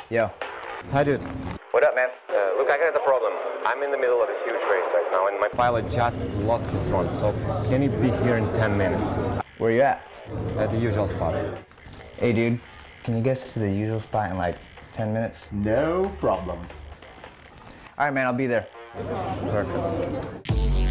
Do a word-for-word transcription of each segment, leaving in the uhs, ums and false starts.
Yo. Hi, dude. What up, man? Uh, look, I got a problem. I'm in the middle of a huge race right now, and my Pilot just lost his drone, so can you be here in ten minutes? Where you at? At the usual spot. Hey, dude. Can you get us to the usual spot in like ten minutes? No problem. All right, man. I'll be there. Perfect.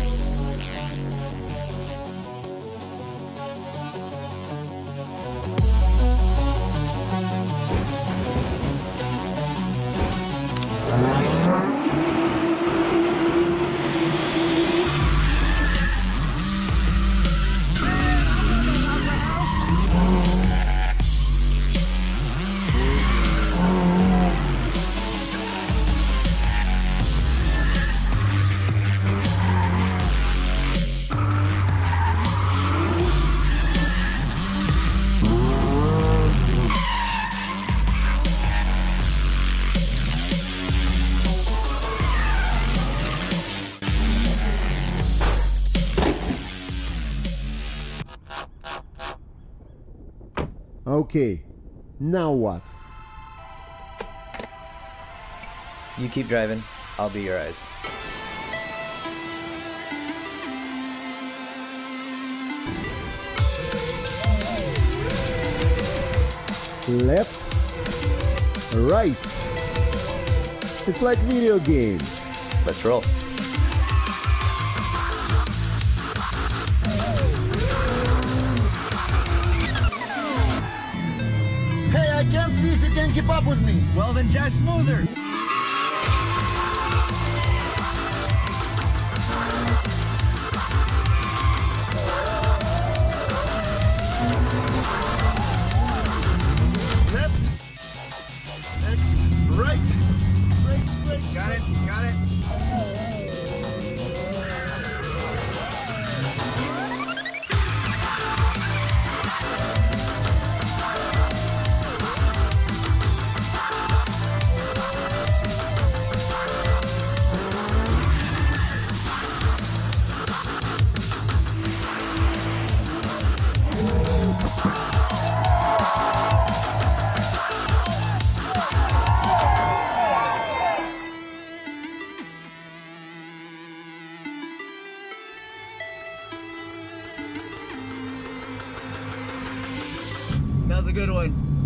Okay, now what? You keep driving. I'll be your eyes. Left, right. It's like video game. Let's roll. Hey, I can't see if you can keep up with me. Well, then drive smoother. Left, next, right. Straight, straight. Got it, got it. That was a good one.